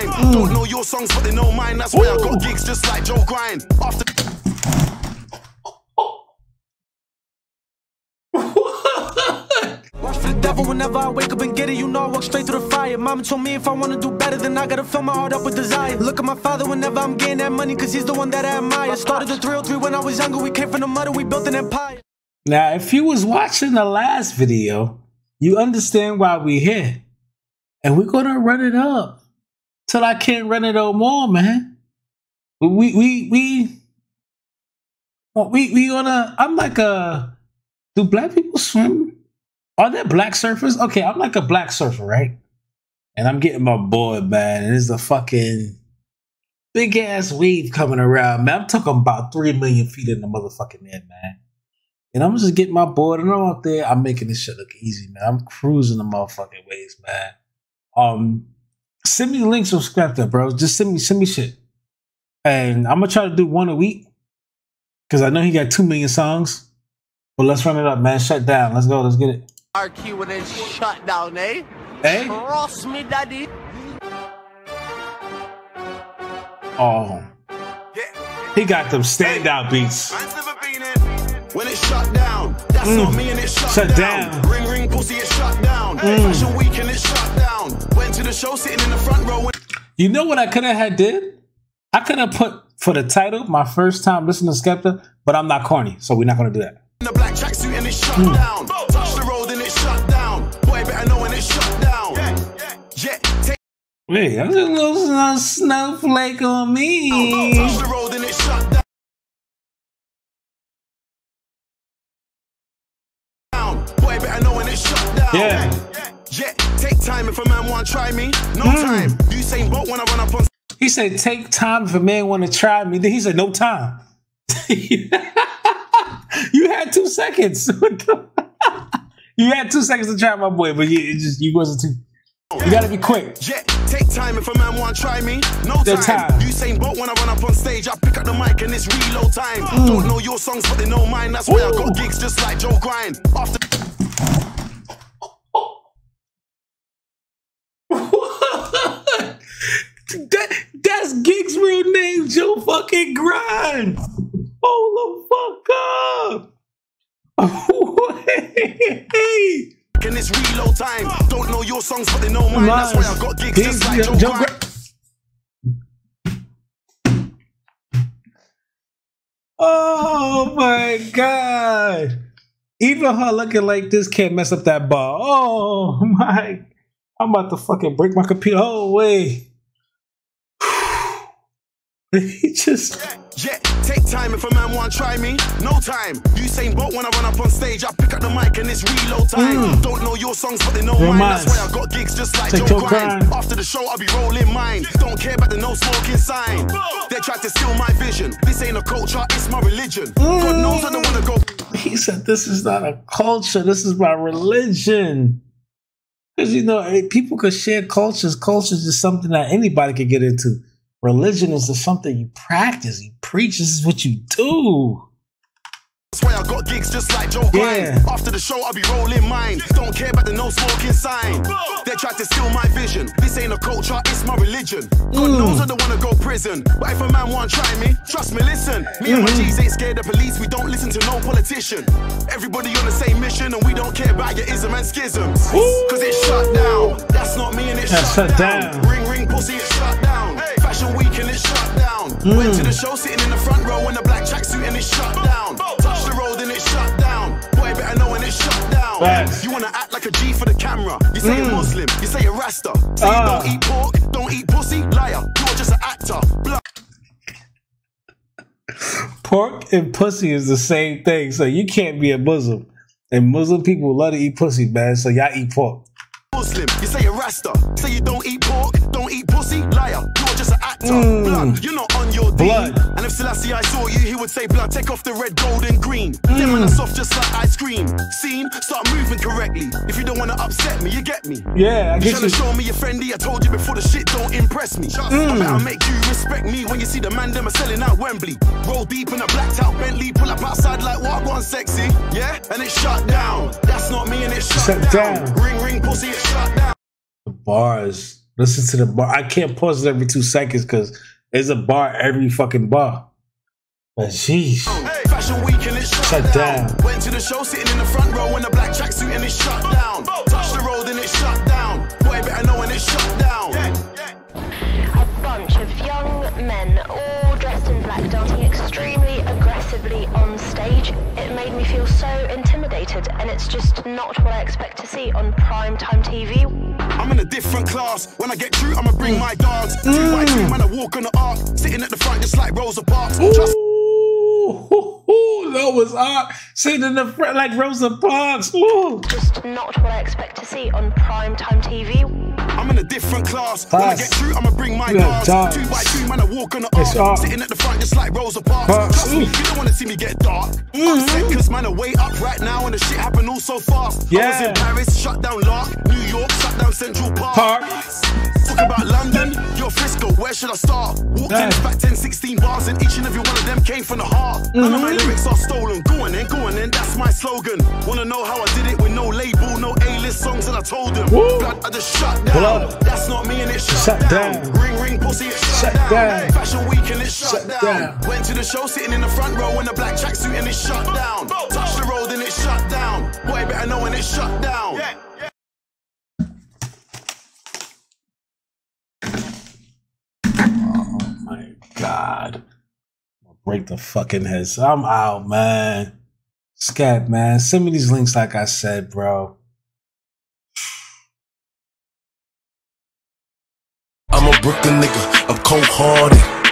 time. Don't know your songs, but they know mine. That's why I got gigs just like Joe Grind. After Watch for the devil whenever I wake up and get it. You know I walk straight through the fire. Mama told me if I want to do better, then I gotta fill my heart up with desire. Look at my father whenever I'm getting that money, cause he's the one that I admire. Started the 303 when I was younger. We came from the mud and we built an empire. Now, if you was watching the last video, you understand why we here. And we're gonna run it up till I can't run it no more, man. We gonna. I'm like a. Do black people swim? Are there black surfers? Okay, I'm like a black surfer, right? And I'm getting my board, man. And there's a fucking big ass wave coming around, man. I'm talking about 3 million feet in the motherfucking air, man. And I'm just getting my board and I'm out there. I'm making this shit look easy, man. I'm cruising the motherfucking waves, man. Send me links, subscribe to, bro. Just send me shit. And I'm gonna try to do one a week. Cause I know he got 2 million songs. But let's run it up, man. Shut down. Let's go. Let's get it. RQ when it's shut down, eh? Hey? Cross me, daddy. Oh. He got them standout beats. When it's shut down, that's not me and it's shut down. Ring ring pussy, it's shut down. Fashion week and it's shut down. Went to the show sitting in the front row. You know what I could have had did? I could have put for the title, my first time listening to Skepta, but I'm not corny, so we're not gonna do that. In the black tracksuit and it's shut down. Touch the road and it's shut down. Boy, better know when it's shut down. Wait, I'm just a little snowflake on me. Touch the road and it's shut down. Boy, better know when it's shut down. Yeah, take time if a man want to try me. No time. Usain Bolt when I run up on. He said, take time if a man want to try me. Then he said, no time. You had 2 seconds. You had 2 seconds to try my boy, but you wasn't too. You gotta be quick. Yeah, take time if a man want to try me. No time. Usain Bolt when I run up on stage, I pick up the mic and it's reload time. Don't know your songs, but they know mine. That's why I got gigs just like Joe Grind. After. That's Gig's real name, Joe fucking Grind. Hold the fuck up. Hey. And it's reload time. Don't know your songs, but they know mine. That's why I got gigs just like Joe Grind. Oh my God. Even her looking like this can't mess up that bar. Oh my. I'm about to fucking break my computer. Oh, wait. He just. Yeah, take time if a man want to try me. No time. Usain Bolt when I run up on stage, I pick up the mic and it's reload time. Don't know your songs, but they know mine. That's why I got gigs just like Joe Grind. After the show, I'll be rolling mine. Don't care about the no smoking sign. They tried to steal my vision. This ain't a culture, it's my religion. God knows I don't want to go. He said, this is not a culture, this is my religion. Because, you know, people could share cultures. Cultures is something that anybody could get into. Religion is just something you practice, you preach. This is what you do. That's why I got gigs just like Joe Grind. After the show, I'll be rolling mine. Don't care about the no smoking sign. They tried to steal my vision. This ain't a culture, it's my religion. God knows I don't want to go prison. But if a man want to try me, trust me, listen. Me and my G's ain't scared of police. We don't listen to no politician. Everybody on the same mission, and we don't care about your ism and schisms. Cause it's shut down. That's not me and it's shut down. Ring ring pussy, it's shut down. Fashion week and it's shut down. Went to the show sitting in the front row in a black tracksuit and it's shut down. Touch the road and it's shut down. Boy, better know when it's shut down. You wanna act like a G for the camera. You say you're Muslim, you say you're Rasta. Say you don't eat pork, don't eat pussy. Liar, you're just an actor. Pork and pussy is the same thing, so you can't be a Muslim. And Muslim people love to eat pussy, man, so y'all eat pork. Muslim, you say you're Rasta. Say you don't eat pork, don't eat pussy. Liar, you're just an actor. Blood, you're not on your blood. And if Selassie I saw you, he would say, blood, take off the red, gold, and green. Them man are soft just like ice cream. Seen? Start moving correctly. If you don't want to upset me, you get me. Yeah, I get you. Trying to show me you're friendly. I told you before, the shit don't impress me. I better make you respect me when you see the man them are selling out Wembley. Roll deep in a blacked out Bentley. Pull up outside like what one sexy. Yeah? And it's shut down. That's not me and it's shut down. Ring ring pussy, it's shut down. The bars. Listen to the bar. I can't pause it every 2 seconds because there's a bar every fucking bar. But sheesh. Hey, Fashion Week and it's shut down. Went to the show sitting in the front row in a black tracksuit and it's shut down. Touch the road and it's shut down. Boy, better know when it's shut down. A bunch of young men, all dressed in black, dancing extremely aggressively on stage. It made me feel so intimidated, and it's just not what I expect to see on primetime TV. I'm in a different class. When I get through, I'ma bring my dogs. 2 by 2 when I walk on the arc. Sitting at the front just like Rosa Parks. That was art. Sitting in the front like Rosa Parks. Ooh. Just not what I expect to see on primetime TV. I'm in a different class. When I get through, I'ma bring my dogs. 2 by 2 when I walk on the arc. Sitting at the front just like Rosa Parks. Trust me, you don't wanna see me get dark. Upset cause man are way up right now and the shit happened all so fast. I was in Paris, shut down Lark. New York, shut down Central Park. Talk about London, you're Frisco, where should I start? Walked in, back 10, 16 bars and each and every one of them came from the heart. None of my lyrics are stolen. Go on then, that's my slogan. Wanna know how I did it with no label, no A-list songs, and I told them blood, I just shut down. That's not me and it's shut down. Ring, ring, pussy, it's shut down. Fashion Week and it's shut down. Went to the show sitting in the front row in a black tracksuit and it's shut down. Touch the road and it's shut down. Boy, better know when it's shut down. Oh my God. I'll break the fucking heads. I'm out, man. Scat, man. Send me these links like I said, bro. I'm a Brooklyn nigga, I'm cold-hearted.